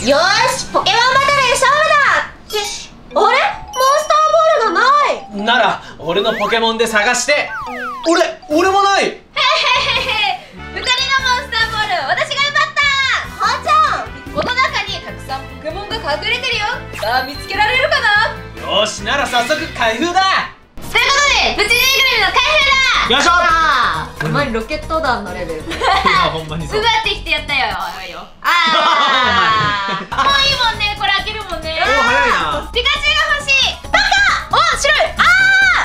よーし、ポケモンバトル勝負だ。あれ、モンスターボールがない。 なら俺のポケモンで探して。俺もない。 へへへへ、二人のモンスターボール、私が奪った。はーちゃん、この中にたくさんポケモンが隠れてるよ。さあ見つけられるかな。 よーし、なら早速開封だ。 ということで、プチぬいぐるみの開封だ。 よいしょ。 ほんまにロケット弾のレベル。 ほんまにそう。 奪ってきてやったよ。あー、もういいもんね、これ開けるもんね。 お、早いな。 ピカチュウが欲しい。バカ。お、白い。あー、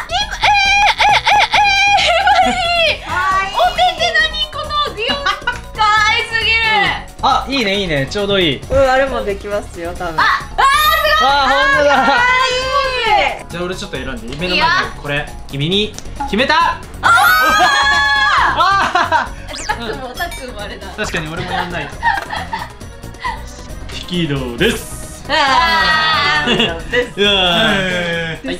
おてて何このディオン。かわいすぎる。 あ、いいねいいね、ちょうどいい。 あれもできますよ、多分。 あ、すごい。 あ、ほんとだ。 かわいい。 じゃあ俺ちょっと選んで、目の前にこれ君に決めた。あタックもあれだ。 確かに俺もやんないと。引き戸です。 あー。 です。 はい。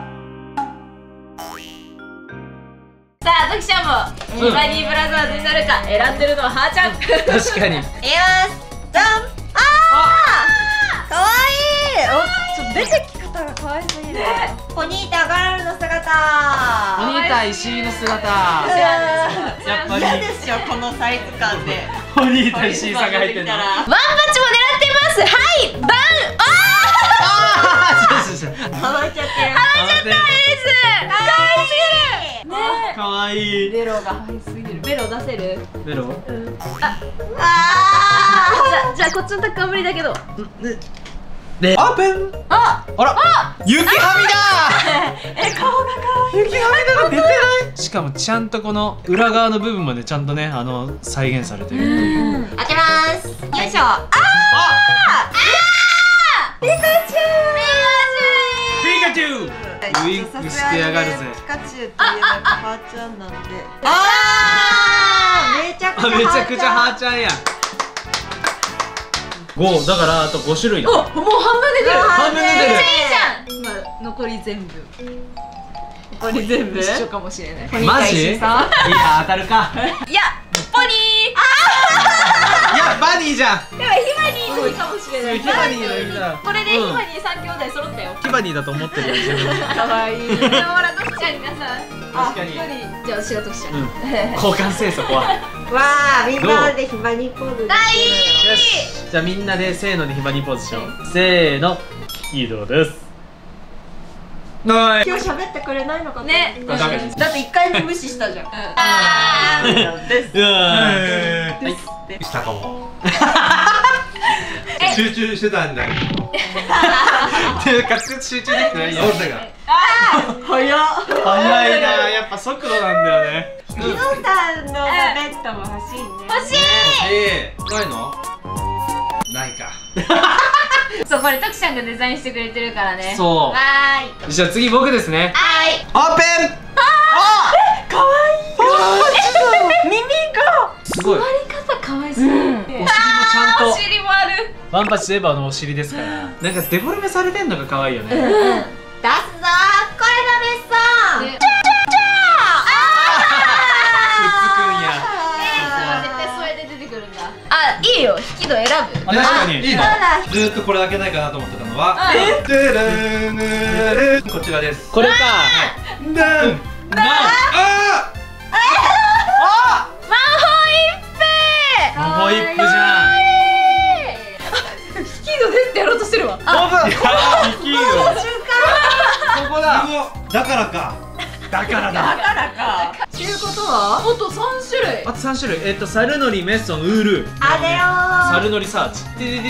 さあ、トキちゃんもヒバニーブラザーズになるか選んでるのははーちゃん。 確かに。 いきます。じゃん。かわいい。お、ちょっと出てき方がかわいすぎる。ポニータガールの姿。 お兄たん石井の姿。やっぱり嫌ですよ、このサイズ感で。 お兄たん石井さんが入ってるの。 ワンパッチも狙ってます。はい、バン。 ハマっちゃってる。 かわいい。 ベロがハイすぎる。ベロ出せる？ ベロ。 じゃあこっちのタックは無理だけど。 で、オープン。あら、雪はみだ。 顔がかわいい。 雪はみだが出てない。しかもちゃんとこの裏側の部分までちゃんとね、再現されてるっていう。 開けます。よいしょ。 ピカチュウ。 ピカチュウ。ウインクしてやがるぜ。 ピカチュウって言えばはーちゃんなんで。めちゃくちゃめちゃくちゃはーちゃんや。5だからあと5種類だ。 もう半分出てる。 半分出てる。 めっちゃいいじゃん。今残り全部。 これ全部一緒かもしれない。 マジ？いや当たるか。 いや、ポニー。 いやバニーじゃん。 でもヒバニーのいいかもしれない。 ヒバニーのいいだ。 これでヒバニー3兄弟揃ったよ。 ヒバニーだと思ってるよ自分。 かわいい。でもほらトキちゃんがさ。 確かに。 じゃあ私がトキちゃん。 交換せえそこは。 わあ、みんなでヒバニポーズ。 大いい。 よし。じゃあみんなでせーのでヒバニーポーズしよう。せーの。ヒーローです。 今日喋ってくれないのかね。 だって1回目無視したじゃん。です。 はい。 したかも。集中してたんだよ。 滑舌集中できてないよ。 早っ。 早いな、やっぱ速度なんだよね。 ヒノさんのベッドも欲しいね。 欲しい。 ないの？ないか。 そう、これトキちゃんがデザインしてくれてるからね。 そう。 わーい。 じゃあ次僕ですね。 はい。 オープン。 かわいい。耳が。 すごい。 座り方可愛すぎる。 お尻もちゃんと。 お尻もある。 ワンパッチといえばお尻ですから。なんかデフォルメされてんのが可愛いよね。 出すぞー。これがベスト。 絶対それで出てくるんだ。あ、いいよ。引き戸選ぶ。 確かに。 いいの？ずーっとこれだけないかなと思ってたのは、こちらです。 これか。 ダン。あホイップじゃん。 引き戸でってやろうとしてるわ。 オープン。引き戸。ここだ。 だからか。だからだ。 ということは？ あと3種類。 あと3種類。サルノリ、メッソン、ウール。 あれよー。 サルノリサーチ。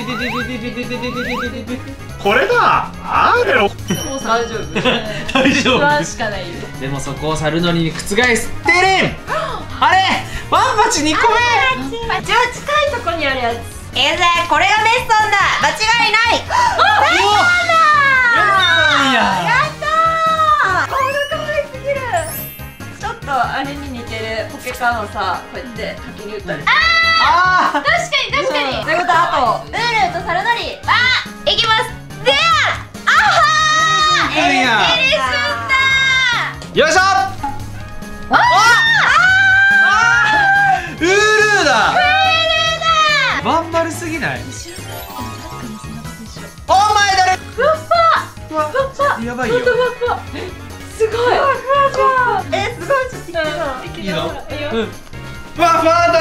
これだ。あれよ。 大丈夫。 大丈不安夫。 しかないよ。 でもそこをサルノリに覆すテレン。あれ、ワンパチ2個目。 じゃあ近いとこにあるやつ。これがベストンだ。間違いない。やったー。顔が可愛すぎる。ちょっとあれに似てるポケカンをさ、こうやって滝に打ったり。 あ確かに確かに。 ということはあとウールとサルノリ。いきます。でや。あはー。 いいや。 エリスだ。 よいしょ。ウールーだ。ワンバルすぎない？ やばいよ。 すごい。すごいじゃん。すごいちょっといいの？うん。 ふわふわだ。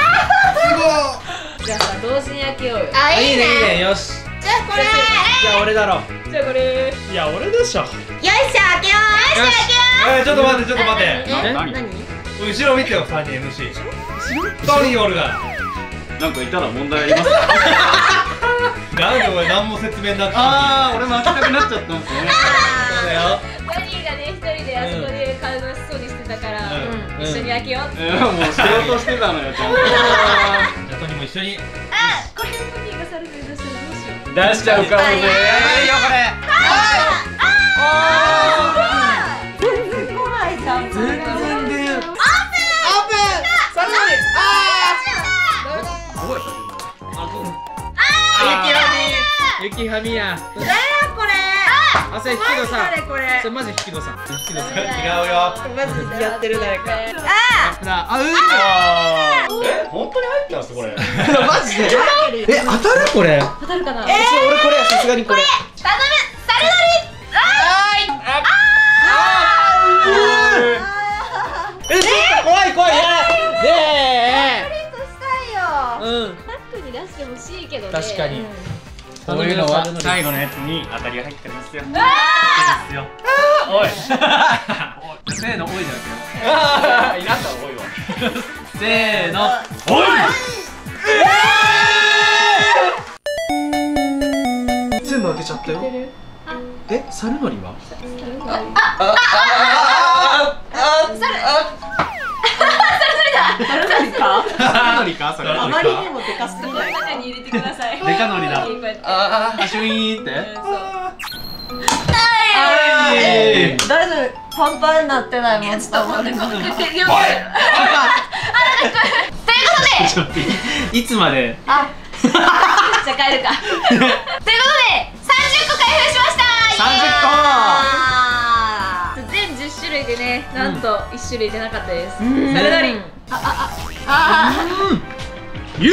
じゃあさ同時に開けようよ。 あ、いいねいいね。よし。 じゃあこれ。 じゃあ俺だろ。 じゃあこれ。 いや俺でしょ。 よいしょ開けよう。よいしょ開けよう。 ちょっと待ってちょっと待って。 何？ 後ろ見てよ3人 MC。1人おるが。 なんかいたら問題ありますか？ なんでお前何も説明なくて。 ああ、俺も開けたくなっちゃったんですよね。 そうだよ。 バニーがね一人であそこで楽しそうにしてたから一緒に開けよう。 もう仕事してたのよ、ちゃんと。 じゃあトニーも一緒に。 これバニーがされて出したらどうしよう。 出しちゃうかもね。 やばいよこれ。 全然来ないじゃん。 全然で。オープン。サルマリ。雪はみや。 これ。 あ、それ引き戸さん。 これ。 それマジ引き戸さん。引き戸さん。 違うよ。 マジでやってる誰か。 あ、うん。 本当に入ったんすこれ。 マジで。当たるこれ。 当たるかな。 俺これさすがにこれ。 頼むサルドリ。 ちょっと怖い怖い。ねうん。 バックに出してほしいけどね。 確かに。 こういうのは最後のやつに当たりが入ってるんですよ。 おい。 せーの、多いじゃなくて。 いらんだろ、多いわ。 せーの。 おい。 全部開けちゃったよ。サルノリは？ 誰か？ サルノリか？それ。 あまりにもでかすぎない。 中に入れてください。 デカノリだ。 こうやってあ、シュイーンって。 大丈夫。パンパンになってないもん。ちょっと待って。 ということで、 いつまで？ じゃあ帰るか。ということで、30個開封しました。全10種類でね、なんと1種類出なかったです。サルドリン。 許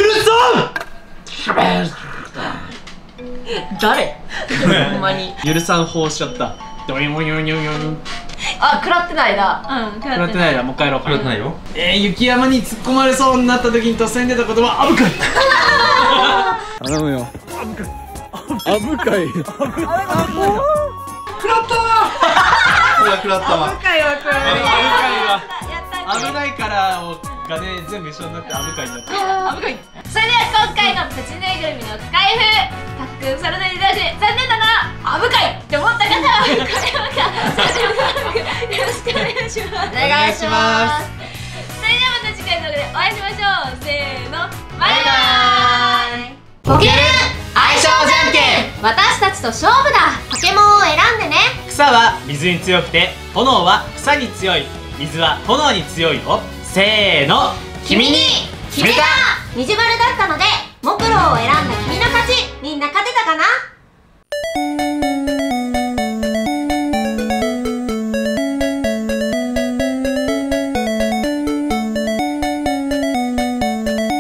誰？ほんまに。 許さん法しちゃった。ドヨヨヨヨヨ。 食らってないな。 うん、 食らってないだ。もう一回やろう。 食らってないよ。 雪山に突っ込まれそうになった時に突然出た言葉、あぶかい。 頼むよ。あぶかい。 食らったわ。 深いわこれ。 危ないからがね全部一緒になってあぶかいになった。 それでは今回のプチぬいぐるみの開封、たっくんサルドリンだし残念だな、あぶかいって思った方は高評価、チャンネル登録よろしくお願いします。 お願いします。 それではまた次回の動画でお会いしましょう。せーの、バイバーイ。ポケル相性じゃんけん、私たちと勝負だ。ポケモンを選んでね。 草は水に強くて、炎は草に強い、水は炎に強いよ。せーの、 君に決めた。虹丸だったのでモクロを選んだ君の勝ち。みんな勝てたかな？